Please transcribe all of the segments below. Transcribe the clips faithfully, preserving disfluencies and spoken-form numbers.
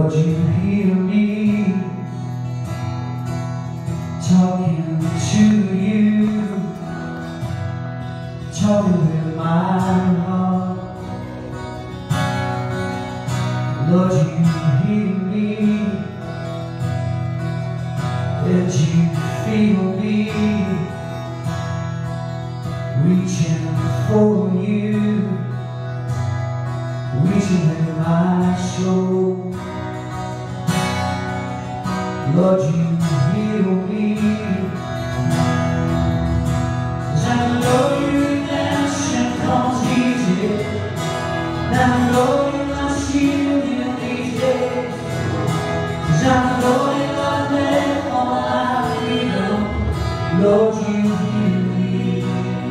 Lord, you hear me talking to you, talking with my heart. Lord, you hear me, and you feel me reaching for you, reaching in my soul. Lord, you heal me, 'cause I know your redemption comes easy, and I know you're my shield in these days, 'cause I know you're not there for my freedom. Lord, you heal me,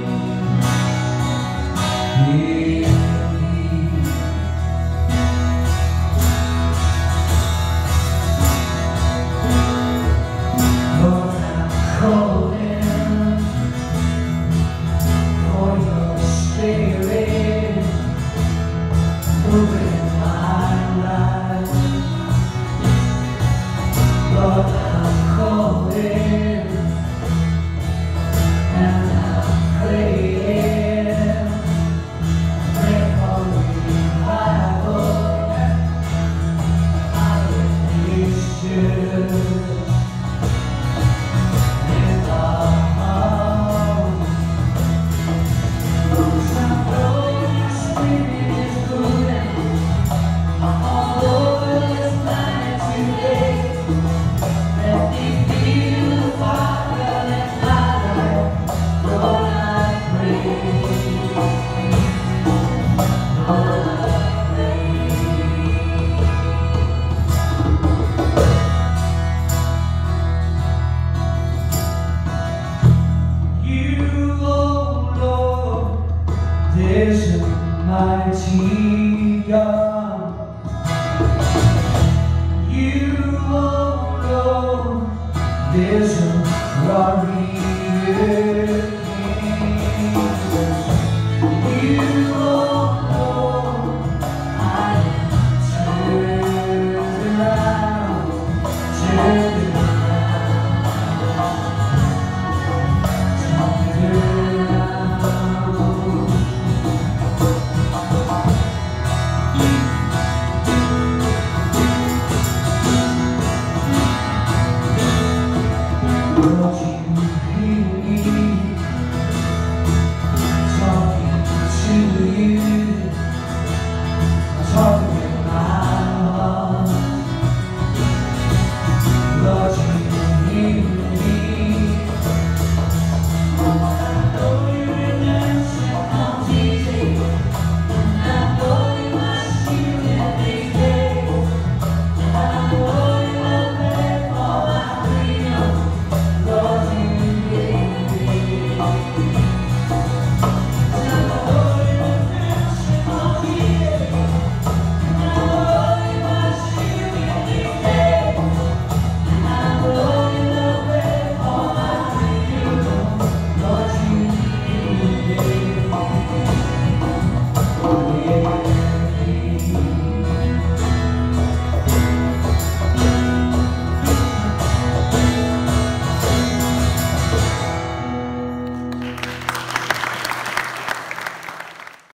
heal me. Lord, I'm calling for your spirit moving in my life. Lord, I'm calling and I'm praying, pray for revival out of this church. There's a mighty God.